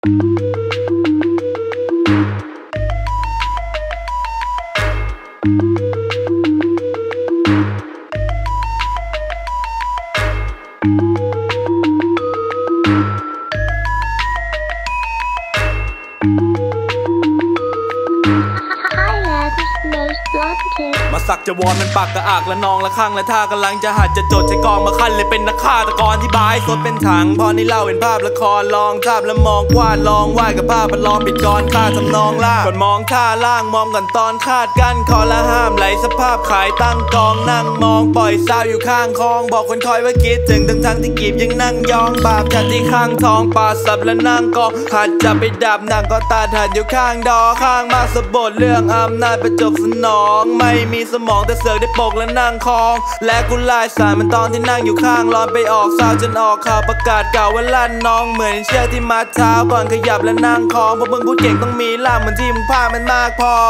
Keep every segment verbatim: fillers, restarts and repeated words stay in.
มาสักจะวอนมันปากกระอักและนองละข้างและท่ากำลังจะหัดจะจดใช้กองมาขั้นเลยเป็นนักฆ่าตะกรที่บายสดเป็นถังพอนี่เล่าเป็นภาพละครลองทาบแล้วมองกว้านลองไหวกับภาพมันลองปิดกรฆ่าทำนองล่าก่อนมองท่าล่างมองกันตอนคาดกันคอละห้ามไหลสภาพขายตั้งกองนั่งมองปล่อยสาวอยู่ข้างคลองบอกคนคอยว่าคิดถึงทั้งทั้งที่กีบยังนั่งยองบาปจัดที่ข้างทองปาสับและนั่งกองหัดจะไปดับนั่งก็ตาหัดอยู่ข้างดอข้างมาสะบดเรื่องอำนาจประจบสนองไม่มีสมองแต่เสือกได้ปกและนั่งคองและกูลายสายมันตอนที่นั่งอยู่ข้างรอนไปออกซาวจนออกข่าวประกาศเก่าว่าลั่นน้องเหมือนเชือกที่มัดเท้าก่อนขยับและนั่งคองเพราะมึงพูดเก่งต้องมีล่ามเหมือนที่มึงพามันมากพอ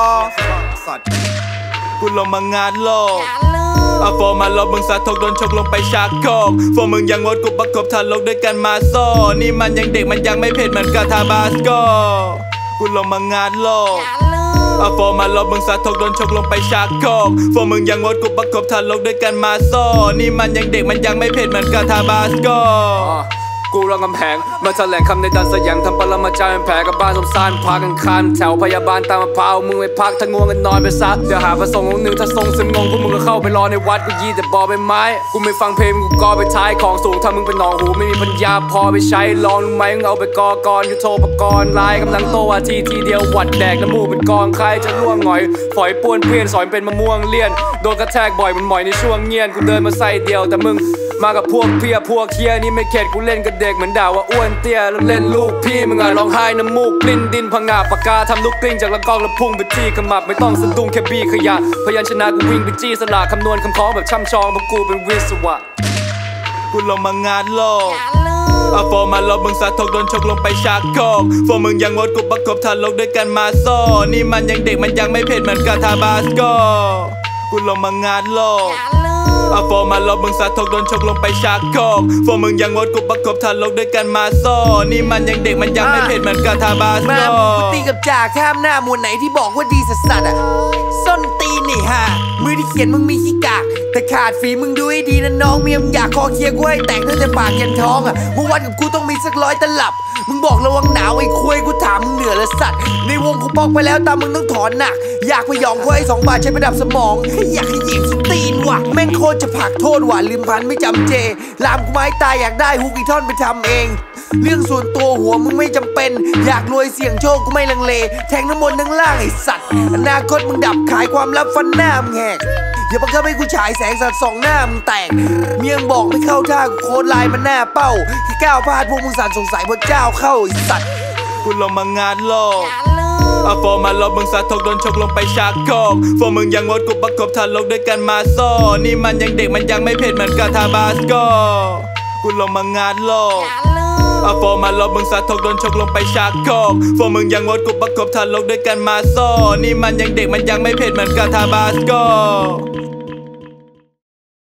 กูลงมางานโลกเอาโฟมาลบมึงสะทกโดนชกลงไปชักโครกโฟมึงยังวดกูประกบทันลกด้วยกันมาโซนี่มันยังเด็กมันยังไม่เผ็ดเหมือนกาทาบาสโกกูลงมางานโลกเอาโฟมาลบมึงสะทกโดนชกลงไปชักโครกโฟมึงยังวดกูประกบทันลกด้วยกันมาโซนี่มันยังเด็กมันยังไม่เผ็ดเหมือนกาทาบาสโกกูรังกำแพงมาแถลงคำในดันสยังทำปรมาจารย์เป็นแผลกับบ้านสมสารพากันคานแถวพยาบาลตามมะพร้าวมึงไปพักถ้าง่วงกันนอนไปซะเดี๋ยวหาพระสงฆ์องค์หนึ่งถ้าทรงซึมงงพวกมึงก็เข้าไปรอในวัดกูยี่แต่บอใบไม้กูไม่ฟังเพลงกูกอไปท้ายของสูงถ้ามึงเป็นหนองหูไม่มีปัญญาพอไปใช้ลองรู้ไหมมึงเอาไปกอกรยุทโธปกรณ์ลายกำลังโตอาทีทีเดียววัดแดกน้ำมูกเป็นกองใครจะล่วงหงอยฝอยป้วนเพี้ยนสอยเป็นมะม่วงเลี่ยนโดนกระแทกบ่อยมันหมอยในช่วงเงียนกูเดินมาใส่เดียวแต่มึงมากับพวกเพียพวกเคียนี่ไม่เข็ดกูเล่นกับเด็กเหมือนด่าว่าอ้วนเตี้ยแล้วเล่นลูกพี่มึงอ่ะร้องไห้น้ำมูกปลิ้นดินพังงาปากกาทำลูกกลิ้งจากละกองแล้วพุ่งไปที่ขมับไม่ต้องสะดุ้งแค่บี้ขยะพยัญชนะกูวิ่งไปจี้สลากคำนวณคำคล้องแบบช่ำชองเพราะกูเป็นวิศวะกูลงมางานโลกเอาโฟมาลบมึงสะทกโดนชกลงไปชักโครกโฟมึงยังวดกูประกบทันลกด้วยกันมาโซนี่มันยังเด็กมันยังไม่เผ็ดเหมือนกาทาบาสโกกูลงมางานโลกเอาโฟมาลบมึงสะทกโดนชกลงไปชักโครกโฟมึงยังวดกูประกบทันลกด้วยกันมาโซนี่มันยังเด็กมันยังไม่เผ็ดเหมือนกาทาบาสโกมามึงตีกับจ่าข้ามหน้ามวลไหนที่บอกว่าดีสัสสัสอะส้นตีนนี่ฮะมือที่เขียนมึงมีขี้กากแต่ขาดฝีมึงดูให้ดีนะน้องเมียมอยากคอเคลียร์กูให้แต่งตั้งแต่ปากยันท้องอะมึงวันกับกูต้องมีสักร้อยตลับมึงบอกระวังหนาวไอ้คุยกูถามมึงเหนือและสัตว์ในวงกูปอกไปแล้วตามมึงต้องถอนหนักอยากไปหยองกูให้สองบาทใช้ประดับสมองอยากให้หยิบสตีนว่ะแม่งโคตรจะผักโทษว่ะลืมพันไม่จำเจลามกูไม้ตายอยากได้ฮุกอีท่อนไปทำเองเรื่องส่วนตัวหัวมึงไม่จำเป็นอยากรวยเสี่ยงโชคกูไม่ลังเลแทงน้ำมนต์ทั้งล่างไอ้สัตว์อนาคตมึงดับขายความลับฟันหน้ามึงแหกอย่าบังคับให้กูฉายแสงสัตว์สองหน้ามึงแตกเมียงบอกไม่เข้าท่ากูโค้ดลายมันหน้าเป้าแค่ก้าวพลาดพวกมึงสั่นสงสัยพระเจ้าเข้าไอ้สัตว์กูลงมางานโลกเอาโฟมาลบมึงสะทกโดนชกลงไปชักโครกโฟมึงยังวดกูประกบทันลกด้วยกันมาโซนี่มันยังเด็กมันยังไม่เผ็ดเหมือนกาทาบาสโกกูลงมางานโลกเอาโฟมาลบมึงสะทกโดนชกลงไปชักโครกโฟมึงยังวดกูประกบทันลกด้วยกันมาโซนี่มันยังเด็กมันยังไม่เผ็ดเหมือนกาทาบาสโก